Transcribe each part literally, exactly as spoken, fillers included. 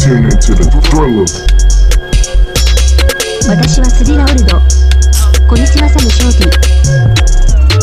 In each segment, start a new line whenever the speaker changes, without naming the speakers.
Tune into the thriller.
私はスリラオルド。こんにちはサムショーティ。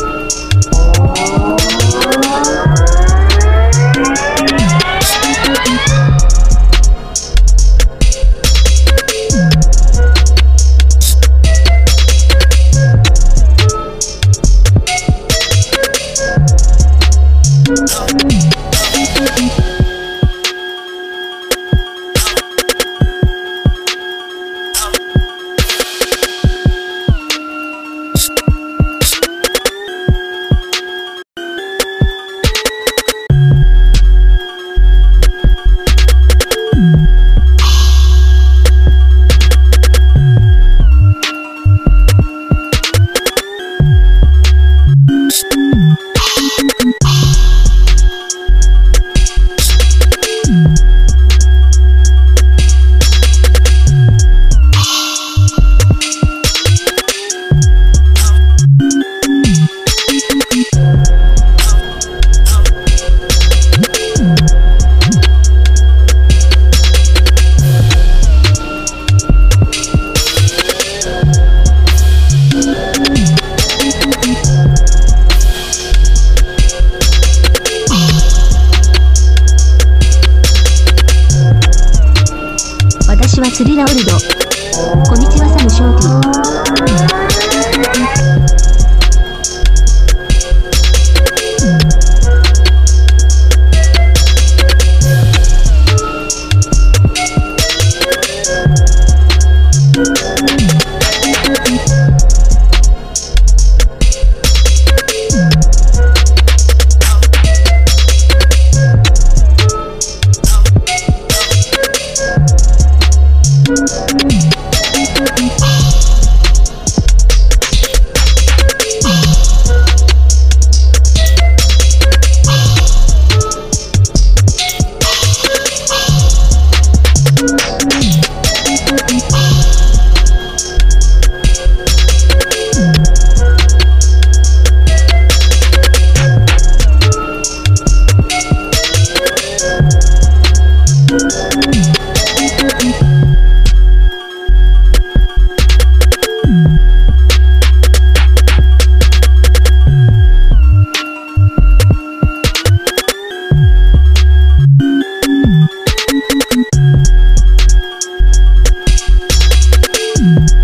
私はスリラオルド。こんにちはサムショーティ。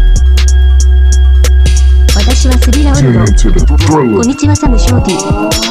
私はスリラオルド。こんにちはサムショーティ。